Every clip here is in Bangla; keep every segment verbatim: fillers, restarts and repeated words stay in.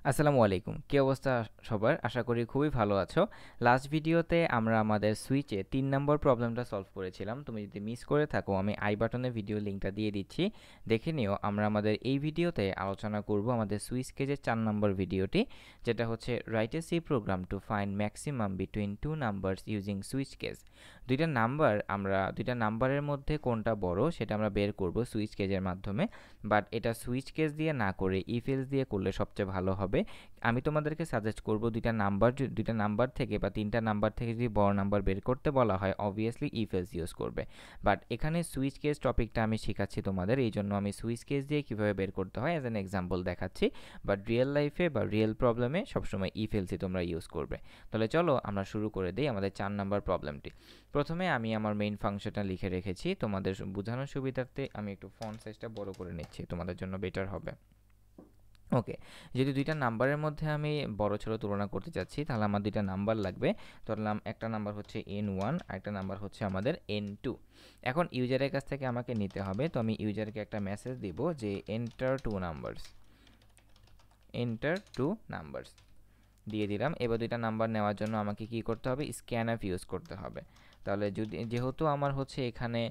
আসসালামু আলাইকুম। কি অবস্থা সবার? আশা করি খুবই ভালো আছো। লাস্ট ভিডিওতে আমরা আমাদের সুইচে তিন নম্বর প্রবলেমটা সলভ করেছিলাম। তুমি যদি মিস করে থাকো আমি আই বাটনে ভিডিও লিংকটা দিয়ে দিচ্ছি, দেখে নিও। আমরা আমাদের এই ভিডিওতে আলোচনা করব আমাদের সুইচ কেজের চার নম্বর ভিডিওটি, যেটা হচ্ছে write a C program to find maximum between two numbers using switch case. দুইটা নাম্বার আমরা দুইটা নাম্বারের মধ্যে কোনটা বড় সেটা আমরা বের করব সুইচ কেজের মাধ্যমে, বাট এটা সুইচ কেজ দিয়ে না করে ইফ এলস দিয়ে করলে সবচেয়ে ভালো হবে। আমি তোমাদেরকে সাজেস্ট করব দুইটা নাম্বার দুইটা নাম্বার থেকে বা তিনটা নাম্বার থেকে যদি বড় নাম্বার বের করতে বলা হয় অবভিয়াসলি ইফ এলস ইউজ করবে। বাট এখানে সুইচ কেস টপিকটা আমি শেখাচ্ছি তোমাদের, এই জন্য আমি সুইচ কেস দিয়ে কীভাবে বের করতে হয় অ্যাজ অ্যান এক্সাম্পল দেখাচ্ছি। বাট রিয়েল লাইফে বা রিয়েল প্রবলেমে সবসময় ইফ এলসই তোমরা ইউজ করবে। তাহলে চলো আমরা শুরু করে দিই আমাদের চার নাম্বার প্রবলেমটি। প্রথমে আমি আমার মেইন ফাংশনটা লিখে রেখেছি, তোমাদের বোঝানোর সুবিধার্থে আমি একটু ফন্ট সাইজটা বড় করে নিচ্ছি, তোমাদের জন্য বেটার হবে। ওকে, যদি দুইটা নাম্বারের মধ্যে আমি বড় ছোট তুলনা করতে চাচ্ছি তাহলে আমার দুইটা নাম্বার লাগবে। ধরলাম একটা নাম্বার হচ্ছে এন ওয়ান আর একটা নাম্বার হচ্ছে আমাদের এন টু। এখন ইউজারের কাছ থেকে আমাকে নিতে হবে, তো আমি ইউজারকে একটা মেসেজ দিব যে enter two numbers, enter two numbers দিয়ে দিলাম। এবার দুইটা নাম্বার নেওয়ার জন্য আমাকে কি করতে হবে? স্ক্যানএফ ইউজ করতে হবে। তাহলে যদি যেহেতু আমার হচ্ছে এখানে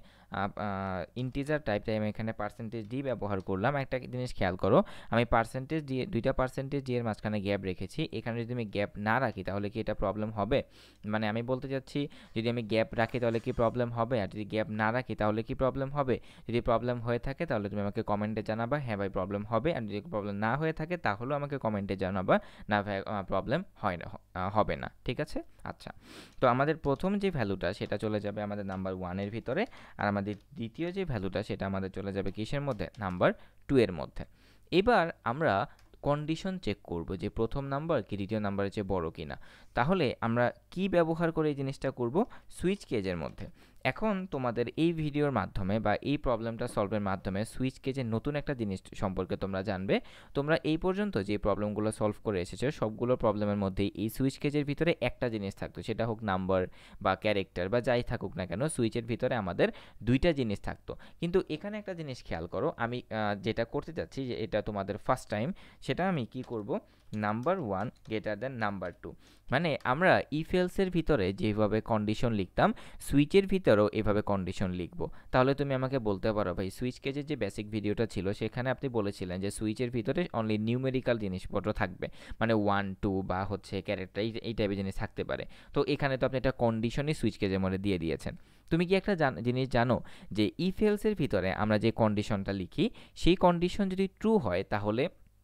ইন্টিজার টাইপ, তাই আমি এখানে পার্সেন্টেজ ডি ব্যবহার করলাম। একটা জিনিস খেয়াল করো, আমি পার্সেন্টেজ ডি দুইটা পার্সেন্টেজ ডি এর মাঝখানে গ্যাপ রেখেছি। এখানে যদি আমি গ্যাপ না রাখি তাহলে কি এটা প্রবলেম হবে? মানে আমি বলতে চাচ্ছি যদি আমি গ্যাপ রাখি তাহলে কি প্রবলেম হবে, আর যদি গ্যাপ না রাখি তাহলে কি প্রবলেম হবে? যদি প্রবলেম হয়ে থাকে তাহলে তুমি আমাকে কমেন্টে জানাবা হ্যাঁ ভাই প্রবলেম হবে, আর যদি প্রবলেম না হয়ে থাকে তাহলেও আমাকে কমেন্টে জানাবা না ভাই প্রবলেম হয় না, হবে না। ঠিক আছে? আচ্ছা, তো আমাদের প্রথম যে ভ্যালুটা সেটা চলে যাবে আমাদের নাম্বার ওয়ানের ভিতরে, আর আমাদের দ্বিতীয় যে ভ্যালুটা সেটা আমাদের চলে যাবে কিসের মধ্যে? নাম্বার টু এর মধ্যে। এবার আমরা কন্ডিশন চেক করব যে প্রথম নাম্বার কি দ্বিতীয় নাম্বারের চেয়ে বড় কিনা। তাহলে আমরা কি ব্যবহার করে এই জিনিসটা করব? সুইচ কেজের মধ্যে। এখন তোমাদের এই ভিডিওর মাধ্যমে বা এই প্রবলেমটা সলভের মাধ্যমে সুইচ কেজের নতুন একটা জিনিস সম্পর্কে তোমরা জানবে। তোমরা এই পর্যন্ত যে প্রবলেমগুলো সলভ করে এসেছো সবগুলো প্রবলেমের মধ্যেই এই সুইচ কেজের ভিতরে একটা জিনিস থাকতো, সেটা হোক নাম্বার বা ক্যারেক্টার বা যাই থাকুক না কেন, সুইচের ভিতরে আমাদের দুইটা জিনিস থাকতো। কিন্তু এখানে একটা জিনিস খেয়াল করো, আমি যেটা করতে চাচ্ছি যে এটা তোমাদের ফার্স্ট টাইম, সেটা আমি কি করব? Number one greater than number two. মানে আমরা ইফ এলসের ভিতরে যেভাবে কন্ডিশন লিখতাম সুইচের ভিতরেও এভাবে কন্ডিশন লিখব। তাহলে তুমি আমাকে বলতে পারো ভাই সুইচ কেজের যে বেসিক ভিডিওটা ছিল সেখানে আপনি বলেছিলেন যে সুইচের ভিতরে অনলি নিউমেরিক্যাল জিনিসপত্র থাকবে, মানে ওয়ান টু বা হচ্ছে ক্যারেক্টার এই টাইপের জিনিস থাকতে পারে। তো এখানে তো আপনি একটা কন্ডিশনই সুইচ কেজের মধ্যে দিয়ে দিয়েছেন। তুমি কি একটা জিনিস জানো যে ইফ এলসের ভিতরে আমরা যে কন্ডিশনটা লিখি সেই কন্ডিশন যদি ট্রু হয় তাহলে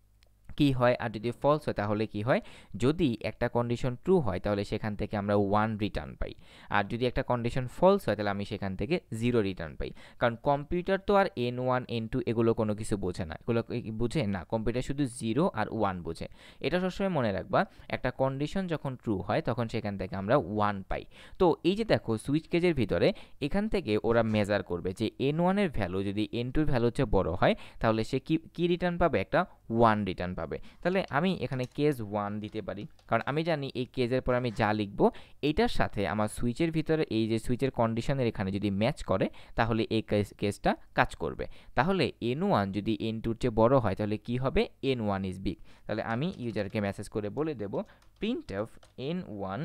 কি হয়, আর যদি ফলস হয় তাহলে কি হয়? যদি একটা কন্ডিশন ট্রু হয় তাহলে সেখান থেকে আমরা ওয়ান রিটার্ন পাই, আর যদি একটা কন্ডিশন ফলস হয় তাহলে আমি সেখান থেকে জিরো রিটার্ন পাই। কারণ কম্পিউটার তো আর এন ওয়ান এন টু এগুলো কোনো কিছু বোঝে না, এগুলো বুঝে না, কম্পিউটার শুধু জিরো আর ওয়ান বোঝে। এটা সবসময় মনে রাখবা, একটা কন্ডিশন যখন ট্রু হয় তখন সেখান থেকে আমরা ওয়ান পাই। তো এই যে দেখো সুইচ কেজের ভিতরে এখান থেকে ওরা মেজার করবে যে এন ওয়ানের ভ্যালু যদি এন টুর ভ্যালু হচ্ছে বড় হয় তাহলে সে কি কি রিটার্ন পাবে? একটা ওয়ান রিটার্ন পাবে। তাহলে আমি এখানে কেস ওয়ান দিতে পারি, কারণ আমি জানি এই কেজের পর আমি যা লিখব এইটার সাথে আমার সুইচের ভিতরে এই যে সুইচের কন্ডিশনের এখানে যদি ম্যাচ করে তাহলে এই কেসটা কাজ করবে। তাহলে এন ওয়ান যদি এন টুর চেয়ে বড় হয় তাহলে কি হবে? N one is big. তাহলে আমি ইউজারকে মেসেজ করে বলে দেব printf N one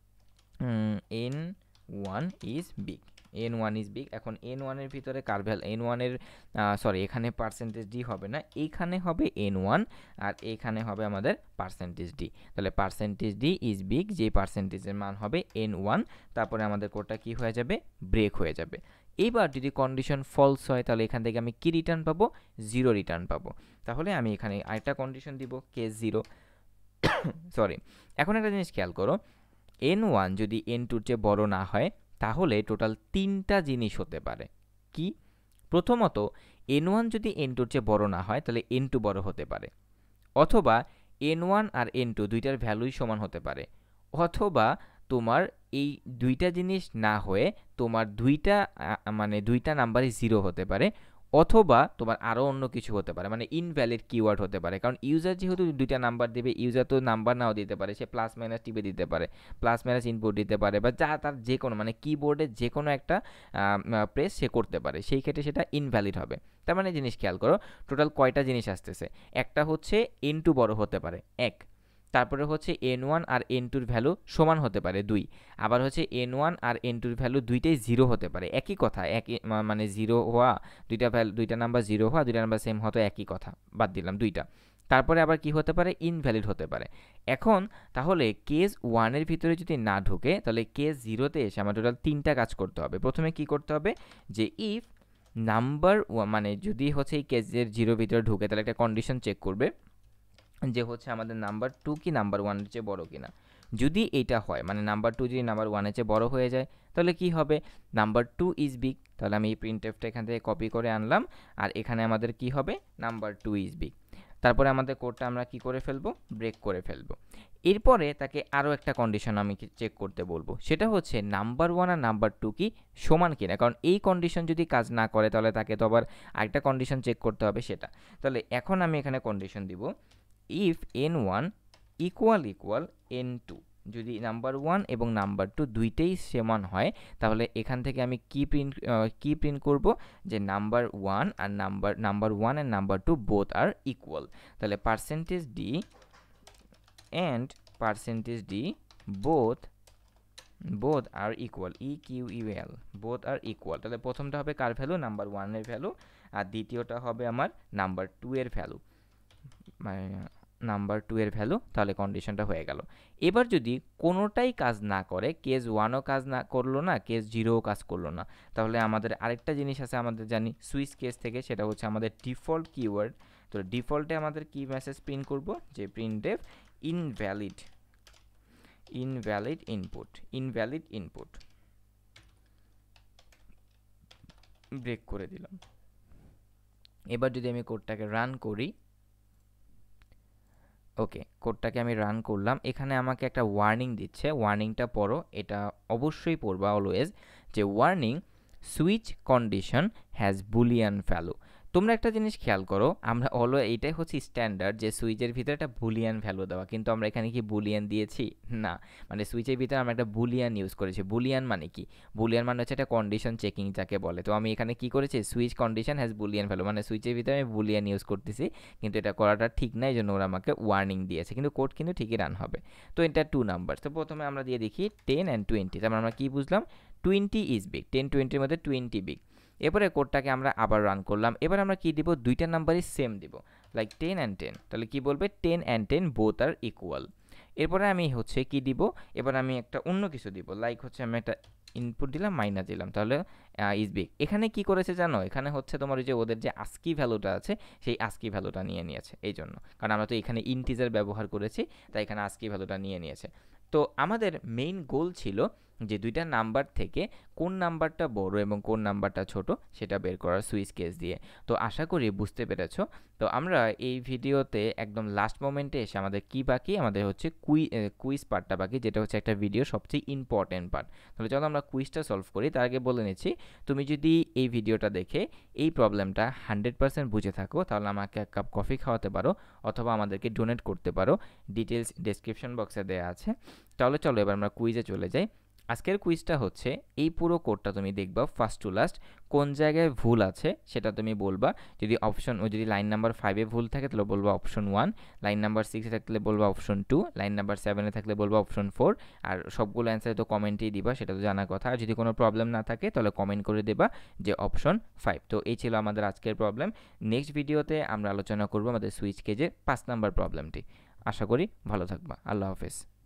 N one is big, N one is big. এখন এন ওয়ানের ভিতরে কার ভ্যালু? এন ওয়ানের সরি এখানে পার্সেন্টেজ ডি হবে না, এইখানে হবে এন ওয়ান আর এইখানে হবে আমাদের পার্সেন্টেজ ডি। তাহলে পার্সেন্টেজ ডি ইজ বিগ, যে পার্সেন্টেজের মান হবে এন ওয়ান, তারপরে আমাদের কোডটা কি হয়ে যাবে? ব্রেক হয়ে যাবে। এবার যদি কন্ডিশন ফলস হয় তাহলে এখান থেকে আমি কি রিটার্ন পাবো? জিরো রিটার্ন পাবো। তাহলে আমি এখানে আরেকটা কন্ডিশন দিব কেস জিরো। সরি, এখন একটা জিনিস খেয়াল করো, এন ওয়ান যদি এন টুর চেয়ে বড় না হয় তাহলে টোটাল তিনটা জিনিস হতে পারে। কি? প্রথমত এন ওয়ান যদি এন টুর চেয়ে বড় না হয় তাহলে এন টু বড় হতে পারে, অথবা এন ওয়ান আর এন টু দুইটার ভ্যালুই সমান হতে পারে, অথবা তোমার এই দুইটা জিনিস না হয়ে তোমার দুইটা মানে দুইটা নাম্বারই জিরো হতে পারে, অথবা তোমার আরও অন্য কিছু হতে পারে, মানে ইনভ্যালিড কিওয়ার্ড হতে পারে, কারণ ইউজার যেহেতু দুইটা নাম্বার দেবে, ইউজার তো নাম্বার নাও দিতে পারে, সে প্লাস মাইনাস টিপে দিতে পারে, প্লাস মাইনাস ইনপুট দিতে পারে, বা যা তার যে কোনো মানে কিবোর্ডে যে কোনো একটা প্রেস সে করতে পারে, সেই ক্ষেত্রে সেটা ইনভ্যালিড হবে। তার মানে জিনিস খেয়াল করো, টোটাল কয়টা জিনিস আসতেছে, একটা হচ্ছে এন টু বড় হতে পারে এক, তারপরে হচ্ছে এন ওয়ান আর এন টুর ভ্যালু সমান হতে পারে দুই, আবার হচ্ছে এন ওয়ান আর এন টুর ভ্যালু দুইটাই জিরো হতে পারে, একই কথা, একই মানে জিরো হওয়া, দুইটা ভ্যালু দুইটা নাম্বার জিরো হওয়া, দুইটা নাম্বার সেম হতো, একই কথা, বাদ দিলাম দুইটা। তারপরে আবার কি হতে পারে, ইনভ্যালিড হতে পারে। এখন তাহলে কেস ওয়ানের ভিতরে যদি না ঢুকে, তাহলে কেস জিরোতে এসে আমার টোটাল তিনটা কাজ করতে হবে। প্রথমে কি করতে হবে, যে ইফ নাম্বার মানে যদি হচ্ছে এই কেসের জিরো ভিতরে ঢুকে, তাহলে একটা কন্ডিশন চেক করবে যে হচ্ছে আমাদের নাম্বার টু কি নাম্বার ওয়ানের চেয়ে বড় কিনা। যদি এটা হয়, মানে নাম্বার টু যদি নাম্বার ওয়ানের চেয়ে বড় হয়ে যায়, তাহলে কি হবে, নাম্বার টু ইজ বিগ, তাহলে আমি এই প্রিন্টএফটা এখান থেকে কপি করে আনলাম, আর এখানে আমাদের কি হবে, নাম্বার টু ইজ বিগ। তারপরে আমাদের কোডটা আমরা কি করে ফেলবো, ব্রেক করে ফেলবো। এরপরে তাকে আরও একটা কন্ডিশন আমি চেক করতে বলবো, সেটা হচ্ছে নাম্বার ওয়ান আর নাম্বার টু কি সমান কিনা, কারণ এই কন্ডিশন যদি কাজ না করে, তাহলে তাকে তো আবার আরেকটা কন্ডিশন চেক করতে হবে সেটা। তাহলে এখন আমি এখানে কন্ডিশন দিব, if N one equal equal N two, যদি নাম্বার ওয়ান এবং নাম্বার টু দুইটাই সমান হয়, তাহলে এখান থেকে আমি কি প্রিন্ট কি প্রিন্ট করব, যে নাম্বার ওয়ান আর number number one and number two both are equal. তাহলে percentage D and percentage D both both are equal, E Q U L, both are equal. তাহলে প্রথমটা হবে কার ভ্যালু, নাম্বার ওয়ানের ভ্যালু, আর দ্বিতীয়টা হবে আমার নাম্বার টু এর ভ্যালু, নাম্বার টু এর ভ্যালু। তাহলে কন্ডিশনটা হয়ে গেল। এবার যদি কোনোটাই কাজ না করে, কেস ওয়ানও কাজ না করলো না, কেস জিরোও কাজ করলো না, তাহলে আমাদের আরেকটা জিনিস আছে, আমাদের জানি সুইচ কেস থেকে, সেটা হচ্ছে আমাদের ডিফল্ট কিওয়ার্ড। তো ডিফল্টে আমাদের কি মেসেজ প্রিন্ট করব, যে printf invalid invalid input invalid input break করে দিলাম। এবার যদি আমি কোডটাকে রান করি, ওকে, কোডটাকে আমি রান করলাম, এখানে আমাকে একটা ওয়ার্নিং দিচ্ছে, ওয়ার্নিংটা পড়ো, এটা অবশ্যই পড়বা অলওয়েজ, যে warning switch condition has boolean value. তোমরা একটা জিনিস খেয়াল করো, আমরা অলওয়েজ, এটাই হচ্ছে স্ট্যান্ডার্ড যে সুইচের ভিতরে একটা বুলিয়ান ভ্যালু দেওয়া, কিন্তু আমরা এখানে কি বুলিয়ান দিয়েছি না, মানে সুইচের ভিতরে আমরা একটা বুলিয়ান ইউজ করেছি। বুলিয়ান মানে কি, বুলিয়ান মানে হচ্ছে একটা কন্ডিশন চেকিং যাকে বলে। তো আমি এখানে কি করেছি, switch condition has boolean value, মানে সুইচের ভিতরে আমি বুলিয়ান ইউজ করতেছি, কিন্তু এটা করাটা ঠিক নাই, জন্য ওরা আমাকে ওয়ার্নিং দিয়েছে, কিন্তু কোড কিন্তু ঠিকই রান হবে। তো এটা টু নাম্বার। তো প্রথমে আমরা দিয়ে দেখি টেন অ্যান্ড টোয়েন্টি, তারপর আমরা কি বুঝলাম, টোয়েন্টি ইজ বিগ, টেন টোয়েন্টির মধ্যে টোয়েন্টি বিগ। এরপরে কোডটাকে আমরা আবার রান করলাম, এবার আমরা কি দিব, দুইটা নাম্বারই সেম দিব, লাইক টেন অ্যান্ড টেন। তাহলে কি বলবে, ten and ten both are equal. এরপরে আমি হচ্ছে কি দিব, এবার আমি একটা অন্য কিছু দিব, লাইক হচ্ছে আমি একটা ইনপুট দিলাম, মাইনাস দিলাম, তাহলে ইজ বিগ। এখানে কি করেছে জানো, এখানে হচ্ছে তোমার ওই যে ওদের যে আস্কি ভ্যালুটা আছে, সেই আস্কি ভ্যালুটা নিয়ে নিয়েছে, এই জন্য, কারণ আমরা তো এখানে ইন্টিজার ব্যবহার করেছি, তাই এখানে আস্কি ভ্যালুটা নিয়ে নিয়েছে। তো আমাদের মেইন গোল ছিল যে দুইটা নাম্বার থেকে কোন নাম্বারটা বড় এবং কোন নাম্বারটা ছোট সেটা বের করার সুইচ কেস দিয়ে। তো আশা করি বুঝতে পেরেছো। তো আমরা এই ভিডিওতে একদম লাস্ট মোমেন্টে এসে আমাদের কি বাকি, আমাদের হচ্ছে কুই কুইজ পার্টটা বাকি, যেটা হচ্ছে একটা ভিডিও সবচেয়ে ইম্পর্টেন্ট পার্ট। তাহলে চলো আমরা কুইজটা সলভ করি। তার আগে বলে নিচ্ছি, তুমি যদি এই ভিডিওটা দেখে এই প্রবলেমটা হান্ড্রেড পার্সেন্ট বুঝে থাকো, তাহলে আমাকে এক কাপ কফি খাওয়াতে পারো, অথবা আমাদেরকে ডোনেট করতে পারো, ডিটেলস ডেসক্রিপশন বক্সে দেওয়া আছে। তাহলে চলো এবার আমরা কুইজে চলে যাই। আজকের কুইজটা হচ্ছে, এই পুরো কোডটা তুমি দেখবা ফার্স্ট টু লাস্ট, কোন জায়গায় ভুল আছে সেটা তুমি বলবা। যদি অপশন যদি লাইন নাম্বার ফাইভে ভুল থাকে তাহলে বলবা অপশন ওয়ান, লাইন নাম্বার সিক্সে থাকলে বলবা অপশন টু, লাইন নাম্বার সেভেনে থাকলে বলবা অপশন ফোর। আর সবগুলো অ্যান্সার তো কমেন্টেই দিবা, সেটা তো জানার কথা। আর যদি কোনো প্রবলেম না থাকে তাহলে কমেন্ট করে দেবা যে অপশন ফাইভ। তো এই ছিল আমাদের আজকের প্রবলেম। নেক্সট ভিডিওতে আমরা আলোচনা করবো আমাদের সুইচ কেজের পাঁচ নাম্বার প্রবলেমটি। আশা করি ভালো থাকবা। আল্লাহ হাফেজ।